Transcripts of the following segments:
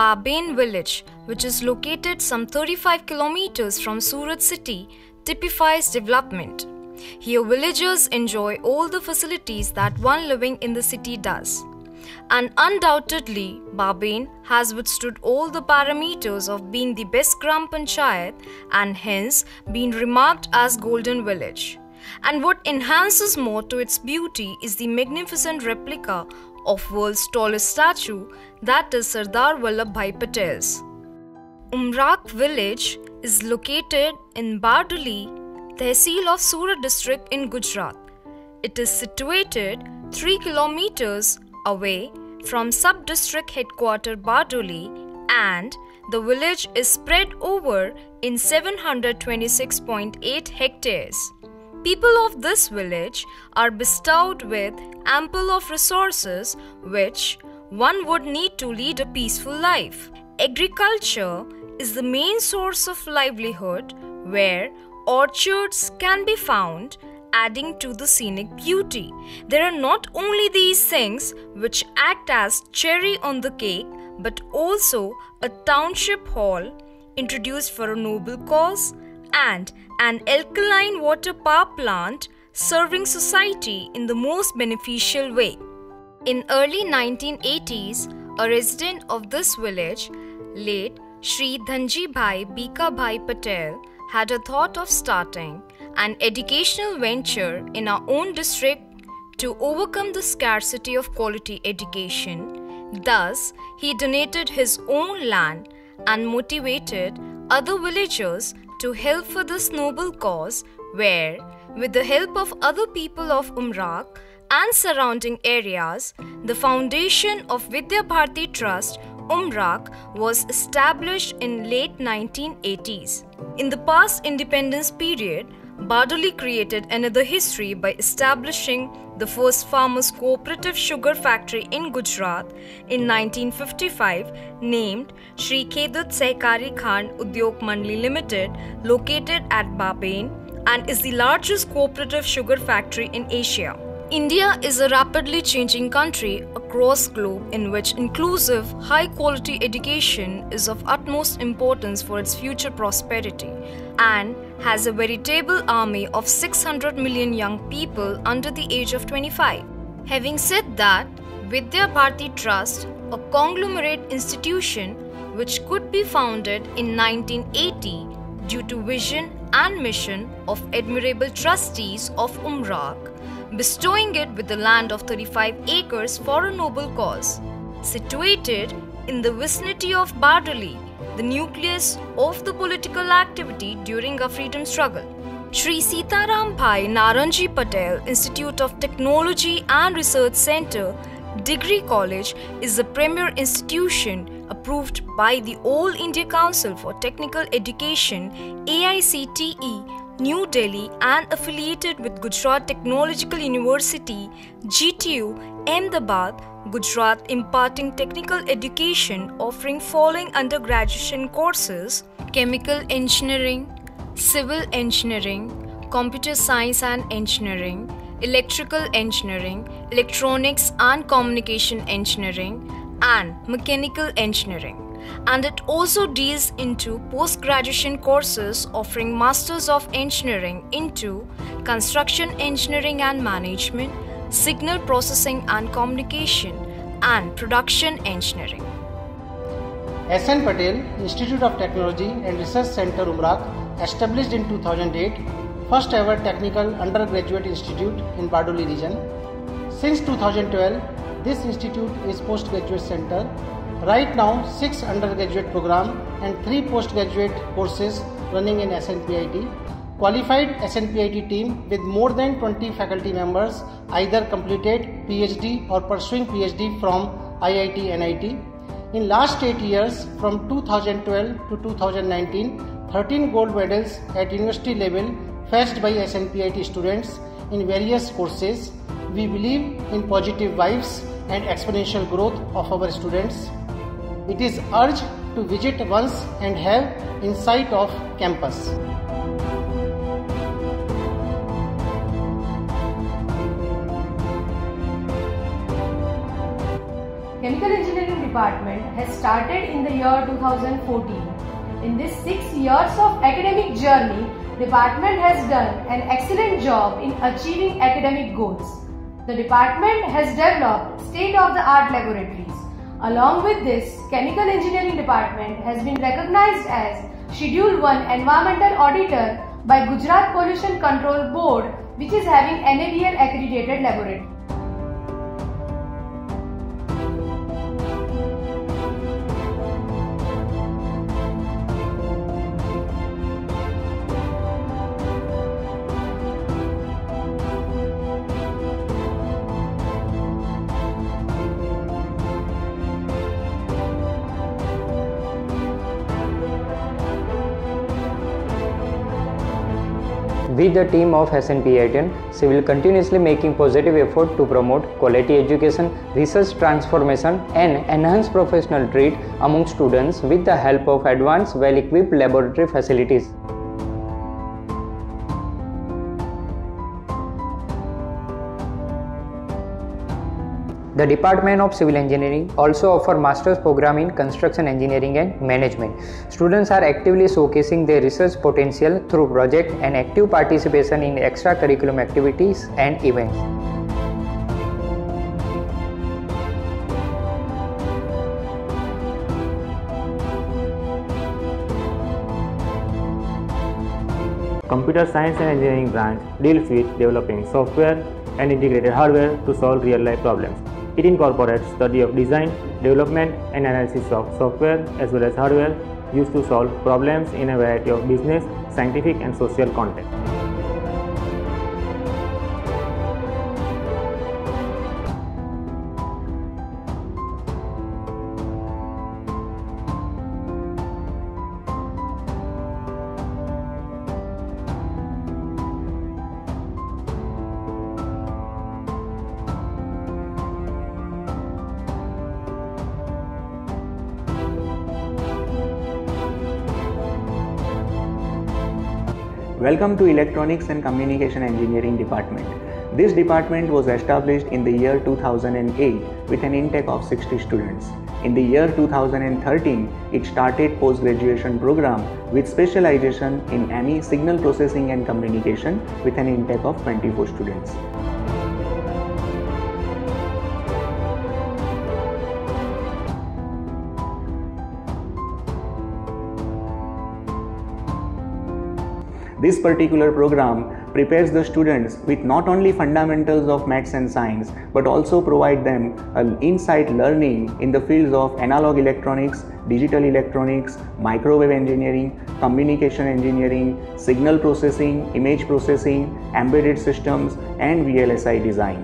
Baben village, which is located some 35 kilometers from Surat city, typifies development. Here villagers enjoy all the facilities that one living in the city does. And undoubtedly, Baben has withstood all the parameters of being the best Gram Panchayat and hence been remarked as Golden Village. And what enhances more to its beauty is the magnificent replica of world's tallest statue, that is Sardar Vallabhbhai Patel's. Umraq village is located in Bardoli, Tehsil of Surat district in Gujarat. It is situated 3 kilometers away from sub-district headquarter Bardoli, and the village is spread over in 726.8 hectares. People of this village are bestowed with ample of resources which one would need to lead a peaceful life. Agriculture is the main source of livelihood, where orchards can be found, adding to the scenic beauty. There are not only these things which act as cherry on the cake, but also a township hall introduced for a noble cause and an alkaline water power plant serving society in the most beneficial way. In early 1980s, a resident of this village, late Shri Dhanji Bhai Bika Bhai Patel, had a thought of starting an educational venture in our own district to overcome the scarcity of quality education. Thus, he donated his own land and motivated other villagers to help for this noble cause, where, with the help of other people of Umraq and surrounding areas, the foundation of Vidya Bharati Trust, Umraq, was established in late 1980s. In the past independence period, Bardoli created another history by establishing the first farmers' cooperative sugar factory in Gujarat in 1955, named Shri Khedat Sehkari Khand Udyog Mandali Limited, located at Baben, and is the largest cooperative sugar factory in Asia. India is a rapidly changing country across globe in which inclusive, high-quality education is of utmost importance for its future prosperity, and has a veritable army of 600 million young people under the age of 25. Having said that, Vidya Bharati Trust, a conglomerate institution which could be founded in 1980 due to vision and mission of admirable trustees of Umraq, bestowing it with the land of 35 acres for a noble cause. Situated in the vicinity of Bardoli, the nucleus of the political activity during our freedom struggle. Shri Sitaram Bhai Naranji Patel Institute of Technology and Research Center, Degree College, is the premier institution approved by the All India Council for Technical Education AICTE, New Delhi, and affiliated with Gujarat Technological University GTU, Ahmedabad, Gujarat, imparting technical education offering following undergraduate courses: chemical engineering, civil engineering, computer science and engineering, electrical engineering, electronics and communication engineering, and mechanical engineering. And it also deals into post-graduation courses offering Masters of Engineering into Construction Engineering and Management, Signal Processing and Communication, and Production Engineering. S.N. Patel Institute of Technology and Research Center Umraq, established in 2008, first ever technical undergraduate institute in Bardoli region. Since 2012, this institute is postgraduate center. Right now, 6 undergraduate program and 3 postgraduate courses running in SNPIT. Qualified SNPIT team with more than 20 faculty members either completed PhD or pursuing PhD from IIT NIT. In last 8 years, from 2012 to 2019, 13 gold medals at university level fetched by SNPIT students in various courses. We believe in positive vibes and exponential growth of our students. It is urged to visit once and have insight of campus. Chemical engineering department has started in the year 2014. In this 6 years of academic journey, department has done an excellent job in achieving academic goals. The department has developed state-of-the-art laboratories. Along with this, Chemical Engineering Department has been recognized as Schedule 1 Environmental Auditor by Gujarat Pollution Control Board, which is having NABL accredited laboratory. With the team of SNP18, she will continuously making positive effort to promote quality education, research transformation and enhance professional trait among students with the help of advanced, well-equipped laboratory facilities. The Department of Civil Engineering also offers master's program in Construction Engineering and Management. Students are actively showcasing their research potential through project and active participation in extracurricular activities and events. Computer Science and Engineering branch deals with developing software and integrated hardware to solve real-life problems. It incorporates study of design, development and analysis of software as well as hardware used to solve problems in a variety of business, scientific and social contexts. Welcome to Electronics and Communication Engineering Department. This department was established in the year 2008 with an intake of 60 students. In the year 2013, it started post-graduation program with specialization in ME Signal Processing and Communication with an intake of 24 students. This particular program prepares the students with not only fundamentals of maths and science but also provide them an insight learning in the fields of analog electronics, digital electronics, microwave engineering, communication engineering, signal processing, image processing, embedded systems and VLSI design.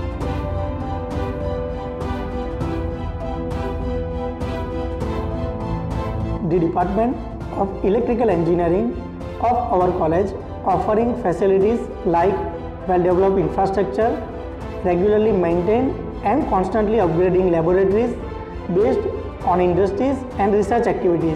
The Department of Electrical Engineering of our college offering facilities like well-developed infrastructure, regularly maintained and constantly upgrading laboratories based on industries and research activities.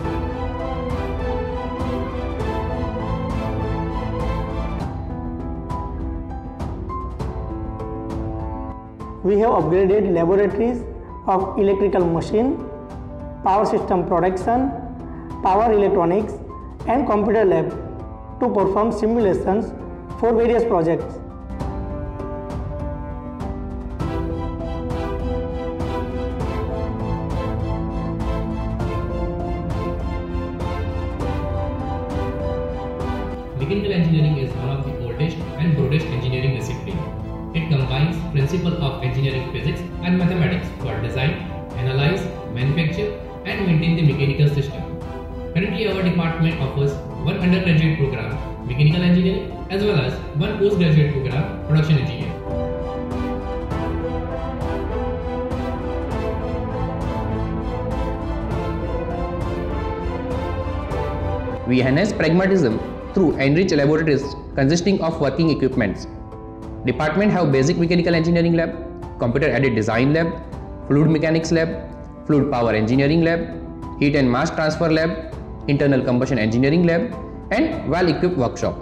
We have upgraded laboratories of electrical machine, power system production, power electronics and computer lab to perform simulations for various projects. Mechanical engineering is one of the oldest and broadest engineering disciplines. It combines principles of engineering physics and mathematics for design, analyze, manufacture and maintain the mechanical system. Currently, our department offers one undergraduate program, Mechanical Engineering, as well as one postgraduate program, Production Engineering. We enhance pragmatism through enriched laboratories consisting of working equipments. Department have basic mechanical engineering lab, computer-aided design lab, fluid mechanics lab, fluid power engineering lab, heat and mass transfer lab, internal combustion engineering lab, and well-equipped workshop.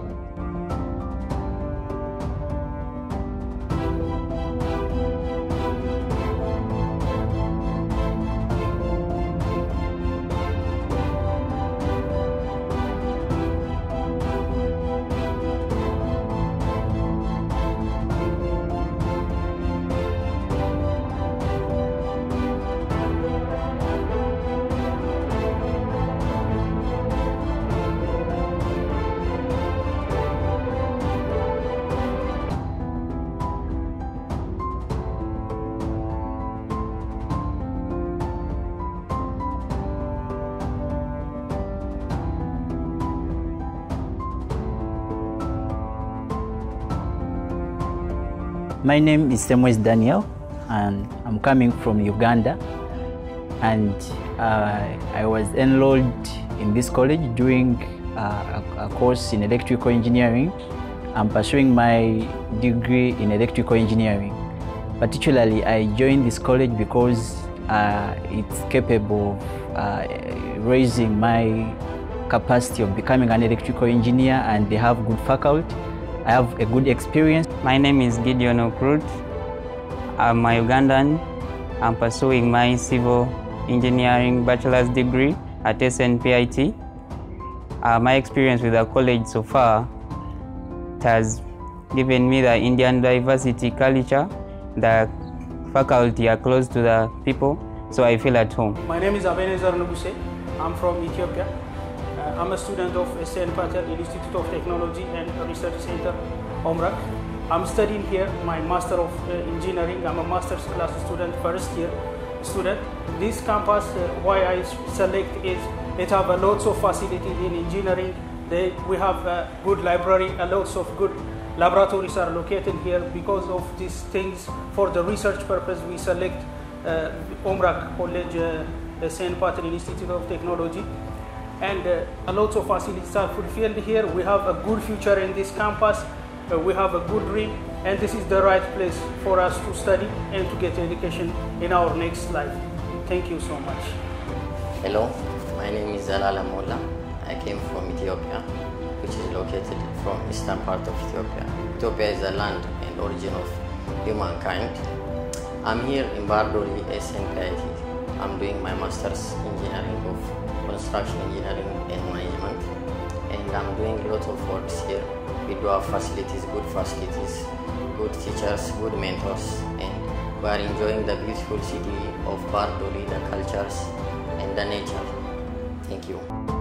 My name is Semwes Daniel, and I'm coming from Uganda, and I was enrolled in this college doing a course in electrical engineering. I'm pursuing my degree in electrical engineering. Particularly, I joined this college because it's capable of raising my capacity of becoming an electrical engineer, and they have good faculty. I have a good experience. My name is Gideon Okrut. I'm a Ugandan. I'm pursuing my civil engineering bachelor's degree at SNPIT. My experience with the college so far has given me the Indian diversity culture. The faculty are close to the people, so I feel at home. My name is Abenezar Nuguse. I'm from Ethiopia. I'm a student of SN Patel Institute of Technology and Research Center, Omrak. I'm studying here my Master of Engineering. I'm a master's class student, first year student. This campus, why I select is it have a lots of facility in engineering. We have a good library, a lots of good laboratories are located here. Because of these things, for the research purpose, we select Omrak College, SN Patel Institute of Technology. And a lot of facilities are fulfilled here. We have a good future in this campus. We have a good dream, and this is the right place for us to study and to get education in our next life. Thank you so much. Hello, my name is Zalala Molla. I came from Ethiopia, which is located from eastern part of Ethiopia. Ethiopia is the land and origin of humankind. I'm here in Bardoli, SNPIT. I'm doing my master's engineering of construction engineering and management, and I'm doing a lot of works here. We do have facilities, good teachers, good mentors, and we are enjoying the beautiful city of Bardoli, the cultures and the nature. Thank you.